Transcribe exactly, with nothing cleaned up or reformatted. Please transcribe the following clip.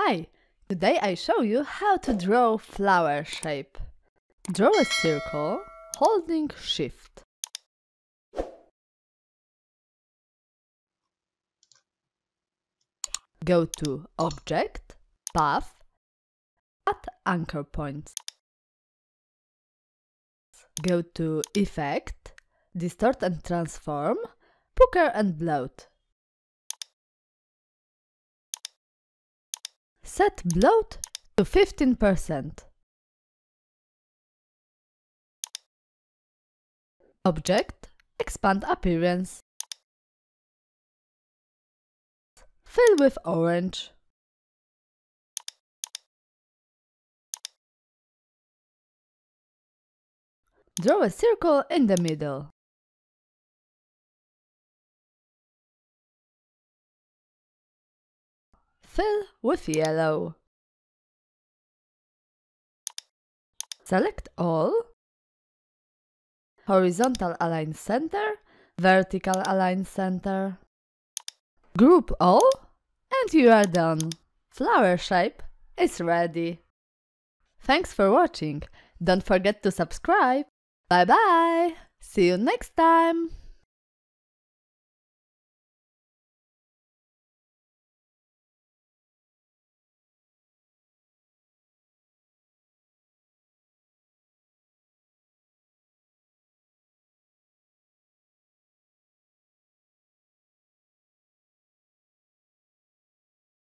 Hi! Today I show you how to draw flower shape. Draw a circle holding Shift. Go to Object, Path, add anchor points. Go to Effect, Distort and Transform, Pucker and Bloat. Set bloat to fifteen percent. Object, expand appearance. Fill with orange. Draw a circle in the middle. Fill with yellow. Select all. Horizontal align center, vertical align center. Group all, and you are done. Flower shape is ready. Thanks for watching. Don't forget to subscribe. Bye bye. See you next time.